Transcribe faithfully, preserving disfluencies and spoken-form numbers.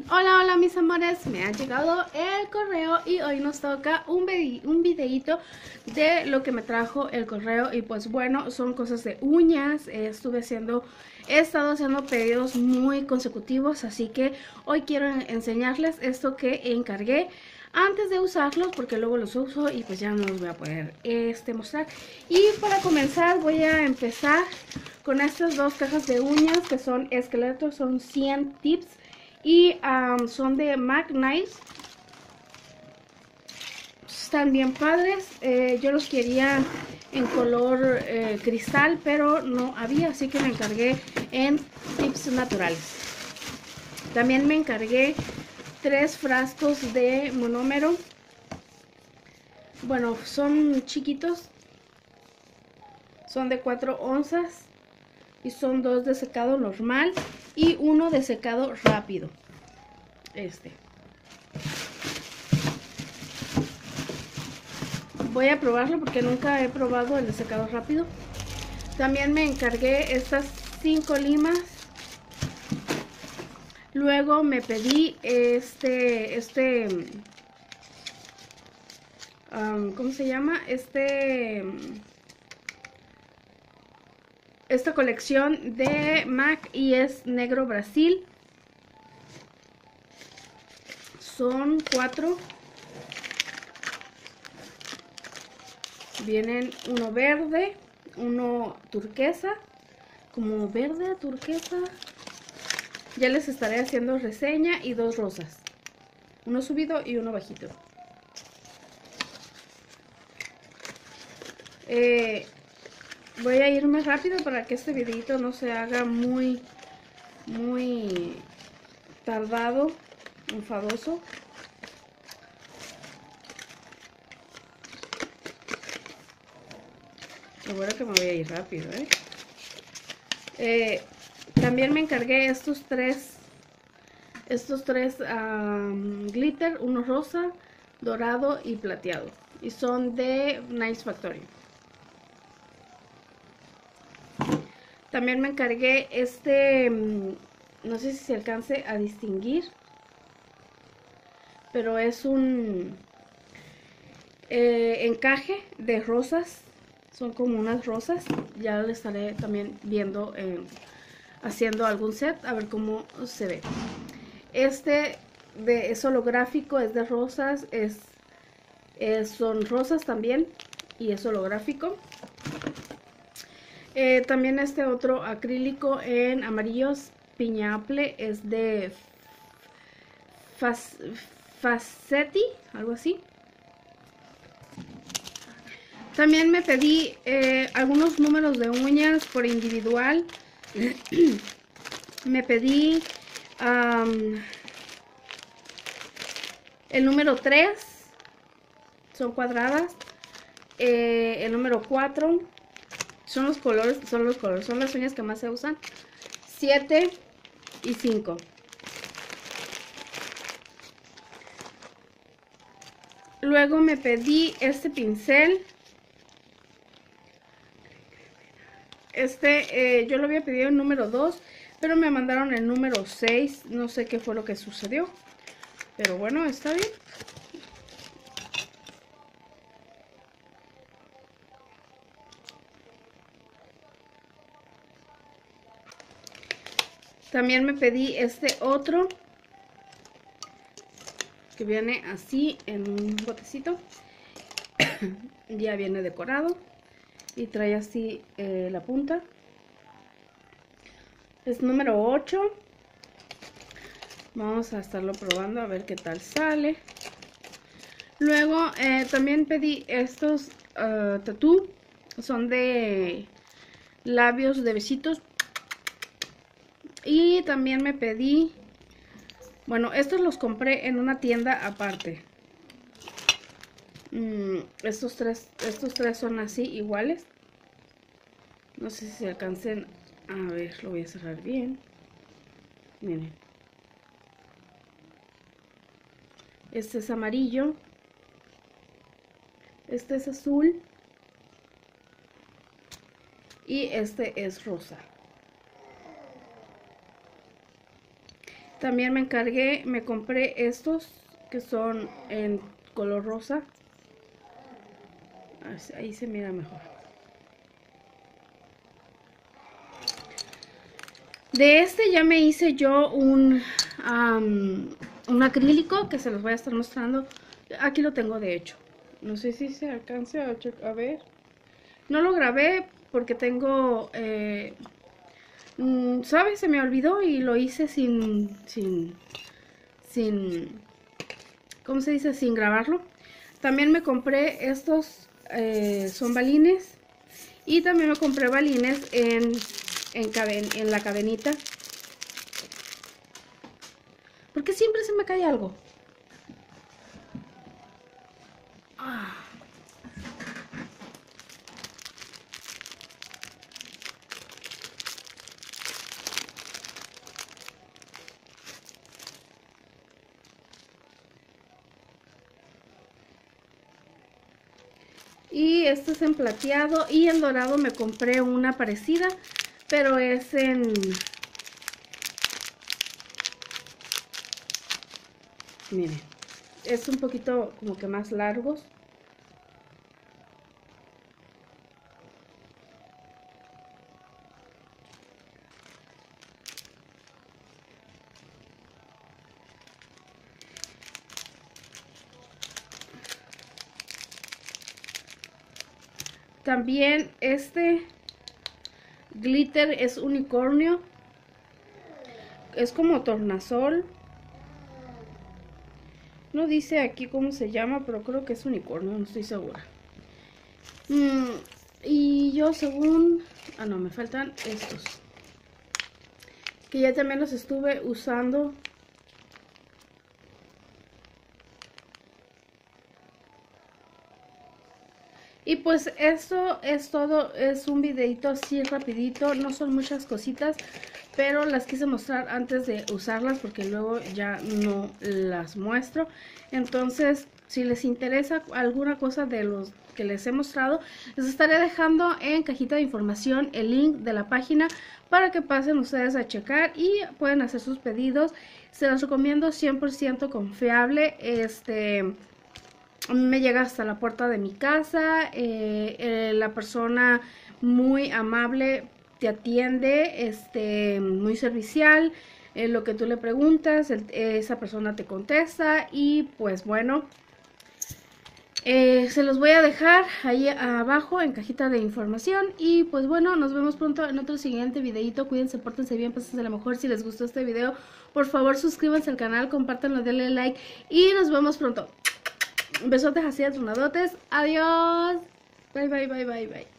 Hola, hola mis amores, me ha llegado el correo y hoy nos toca un, vide un videito de lo que me trajo el correo. Y pues bueno, son cosas de uñas. eh, estuve haciendo, he estado haciendo pedidos muy consecutivos, así que hoy quiero enseñarles esto que encargué antes de usarlos, porque luego los uso y pues ya no los voy a poder este, mostrar. Y para comenzar voy a empezar con estas dos cajas de uñas que son esqueletos, son cien tips. Y um, son de Mac Nice. Están bien padres. eh, Yo los quería en color eh, cristal, pero no había, así que me encargué en tips naturales. También me encargué tres frascos de monómero. Bueno, son chiquitos. Son de cuatro onzas. Y son dos de secado normal y uno de secado rápido. Este. Voy a probarlo porque nunca he probado el de secado rápido. También me encargué estas cinco limas. Luego me pedí este, este, um, ¿cómo se llama? Este, esta colección de Mac y es negro Brasil. Son cuatro. Vienen uno verde, uno turquesa, como verde turquesa. Ya les estaré haciendo reseña, y dos rosas. Uno subido y uno bajito. Eh, voy a irme rápido para que este videito no se haga muy, muy tardado, enfadoso. Lo bueno que me voy a ir rápido, ¿eh? Eh, también me encargué estos tres, estos tres um, glitter, uno rosa, dorado y plateado. Y son de Nice Factory. También me encargué este, no sé si se alcance a distinguir, pero es un eh, encaje de rosas. Son como unas rosas. Ya le estaré también viendo, eh, haciendo algún set, a ver cómo se ve. Este de, es holográfico, es de rosas, es, es son rosas también y es holográfico. Eh, también este otro acrílico en amarillos piñaple es de Facetti, algo así. También me pedí eh, algunos números de uñas por individual. Me pedí um, el número tres, son cuadradas. Eh, el número cuatro, son los colores, son los colores, son las uñas que más se usan. siete y cinco. Luego me pedí este pincel. Este, eh, yo lo había pedido el número dos, pero me mandaron el número seis. No sé qué fue lo que sucedió, pero bueno, está bien. También me pedí este otro, que viene así en un botecito. Ya viene decorado y trae así eh, la punta. Es número ocho. Vamos a estarlo probando a ver qué tal sale. Luego eh, también pedí estos uh, tatú. Son de labios de besitos. Y también me pedí, bueno, estos los compré en una tienda aparte. Mm, estos tres, estos tres son así iguales. No sé si se alcancen a ver, lo voy a cerrar bien. Miren. Este es amarillo. Este es azul. Y este es rosa. También me encargué, me compré estos que son en color rosa. Ahí se mira mejor. De este ya me hice yo un, um, un acrílico que se los voy a estar mostrando. Aquí lo tengo de hecho. No sé si se alcance a, a ver. No lo grabé porque tengo... Eh, ¿sabes? Se me olvidó y lo hice sin... sin... sin... ¿Cómo se dice? Sin grabarlo. También me compré estos... Eh, son balines. Y también me compré balines en... En, caden en la cadenita. Porque siempre se me cae algo. Ah. Y este es en plateado, y en dorado me compré una parecida, pero es en... Miren, es un poquito como que más largos. También este glitter es unicornio. Es como tornasol. No dice aquí cómo se llama, pero creo que es unicornio, no estoy segura. Mm, y yo según... Ah, no, me faltan estos. Que ya también los estuve usando. Y pues esto es todo, es un videito así rapidito, no son muchas cositas, pero las quise mostrar antes de usarlas porque luego ya no las muestro. Entonces, si les interesa alguna cosa de los que les he mostrado, les estaré dejando en cajita de información el link de la página para que pasen ustedes a checar y pueden hacer sus pedidos. Se los recomiendo, cien por ciento confiable. Este... me llega hasta la puerta de mi casa, eh, eh, la persona muy amable te atiende, este, muy servicial, eh, lo que tú le preguntas, el, esa persona te contesta y pues bueno, eh, se los voy a dejar ahí abajo en cajita de información y pues bueno, nos vemos pronto en otro siguiente videito. Cuídense, pórtense bien, pásense la mejor. Si les gustó este video, por favor suscríbanse al canal, compártanlo, denle like y nos vemos pronto. Besotes así, atronadotes. Adiós. Bye, bye, bye, bye, bye.